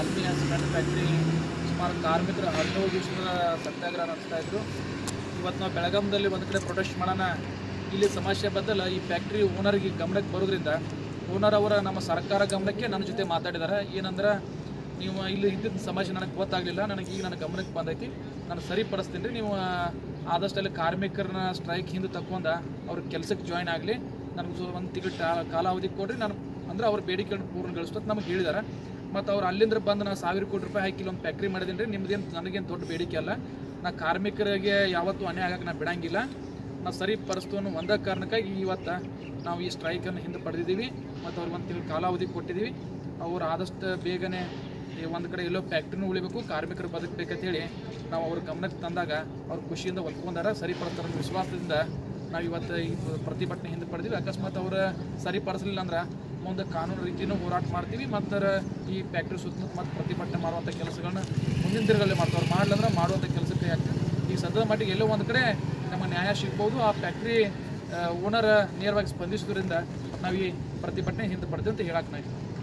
ಆಲ್ಮಿಯಾ cement factory ಸುಮಾರು ಕಾರ್ಮಿಕರು 17 ದಿವಸದ ಸತ್ಯಾಗ್ರಹ ನಡೆಸ್ತಾ ಇದ್ರು. ಇವತ್ತು ನಾವು ಬೆಳಗಾಂದಲ್ಲಿ ಒಂದು ಕಡೆ ಪ್ರೊಟೆಸ್ಟ್ ಮಾಡೋಣ, ಇಲ್ಲಿ ಸಮಸ್ಯೆ ಬದಲು ಈ ಫ್ಯಾಕ್ಟ್ರಿ ಓನರ್ಗೆ ಗಮನಕ್ಕೆ ಬರೋದ್ರಿಂದ ಓನರ್ ಅವರ ನಮ್ಮ ಸರ್ಕಾರ ಗಮನಕ್ಕೆ ನನ್ನ ಜೊತೆ ಮಾತಾಡಿದ್ದಾರೆ. ಏನಂದ್ರೆ, ನೀವು ಇಲ್ಲಿ ಇದ್ದಿದ್ದ ಸಮಸ್ಯೆ ನನಗೆ ಗೊತ್ತಾಗಲಿಲ್ಲ, ನನಗೆ ಈಗ ನನ್ನ ಗಮನಕ್ಕೆ ಬಂದೈತಿ, ನಾನು ಸರಿಪಡಿಸ್ತೀನಿ ರೀ, ನೀವು ಆದಷ್ಟು ಅಲ್ಲಿ ಕಾರ್ಮಿಕರನ್ನ ಸ್ಟ್ರೈಕ್ ಹಿಂದೆ ತಗೊಂಡು ಅವ್ರ ಕೆಲಸಕ್ಕೆ ಜಾಯ್ನ್ ಆಗಲಿ, ನನಗೆ ಒಂದು ತಿಂಗಳು ಕಾಲಾವಧಿ ಕೊಡ್ರಿ, ನಾನು ಅಂದ್ರೆ ಅವ್ರ ಬೇಡಿಕೆಯನ್ನು ಪೂರ್ಣಗೊಳಿಸ್ತದೆ ನಮಗೆ ಹೇಳಿದ್ದಾರೆ. ಮತ್ತು ಅವ್ರು ಅಲ್ಲಿಂದ ಬಂದು ನಾನು 1000 ಕೋಟಿ ರೂಪಾಯಿ ಹಾಕಿ ಒಂದು ಫ್ಯಾಕ್ಟ್ರಿ ಮಾಡಿದ್ದೀನಿ ರೀ, ನಿಮ್ಮದೇನು ನನಗೇನು ದೊಡ್ಡ ಬೇಡಿಕೆ ಅಲ್ಲ, ನಾ ಕಾರ್ಮಿಕರಿಗೆ ಯಾವತ್ತೂ ಅನ್ಯಾಯ ಆಗಕ್ಕೆ ನಾನು ಬಿಡಂಗಿಲ್ಲ, ನಾವು ಸರಿಪಡಿಸ್ತು ಅನ್ನೋ ಒಂದೇ ಕಾರಣಕ್ಕಾಗಿ ಇವತ್ತು ನಾವು ಈ ಸ್ಟ್ರೈಕನ್ನು ಹಿಂದೆ ಪಡೆದಿದ್ದೀವಿ ಮತ್ತು ಅವ್ರಿಗೆ ಒಂದು ತಿಂಗಳು ಕಾಲಾವಧಿ ಕೊಟ್ಟಿದ್ದೀವಿ. ಅವ್ರು ಆದಷ್ಟು ಬೇಗನೆ ಒಂದು ಕಡೆ ಎಲ್ಲೋ ಫ್ಯಾಕ್ಟ್ರಿನೂ ಉಳಿಬೇಕು, ಕಾರ್ಮಿಕರು ಬದುಕಬೇಕಂತ ಹೇಳಿ ನಾವು ಅವ್ರ ಗಮನಕ್ಕೆ ತಂದಾಗ ಅವ್ರು ಖುಷಿಯಿಂದ ಒಪ್ಕೊಂಡಾರ, ಸರಿಪಡಿಸ್ತಾರ ವಿಶ್ವಾಸದಿಂದ ನಾವು ಇವತ್ತು ಈ ಪ್ರತಿಭಟನೆ ಹಿಂದೆ ಪಡೆದಿವಿ. ಅಕಸ್ಮಾತ್ ಅವ್ರು ಸರಿಪಡಿಸಲಿಲ್ಲ ಅಂದ್ರೆ ಮುಂದೆ ಕಾನೂನು ರೀತಿಯೂ ಹೋರಾಟ ಮಾಡ್ತೀವಿ ಮತ್ತು ಈ ಫ್ಯಾಕ್ಟ್ರಿ ಸುತ್ತಮುತ್ತ ಮತ್ತು ಪ್ರತಿಭಟನೆ ಮಾಡುವಂಥ ಕೆಲಸಗಳನ್ನ ಮುಂದಿನ ದಿನಗಳಲ್ಲಿ ಮಾಡ್ತಾರೆ. ಅವ್ರು ಮಾಡಲಂದ್ರೆ ಮಾಡುವಂಥ ಕೆಲಸಕ್ಕೆ ಆಗ್ತದೆ. ಈ ಸದ್ಯದ ಮಟ್ಟಿಗೆ ಎಲ್ಲೋ ಒಂದು ಕಡೆ ನಮ್ಮ ನ್ಯಾಯ ಸಿಗ್ಬೋದು. ಆ ಫ್ಯಾಕ್ಟ್ರಿ ಓನರ್ ನೇರವಾಗಿ ಸ್ಪಂದಿಸೋದ್ರಿಂದ ನಾವು ಈ ಪ್ರತಿಭಟನೆ ಹಿಂದೆ ಪಡೆದು ಅಂತ ಹೇಳಕ್ಕೆ ನಾವು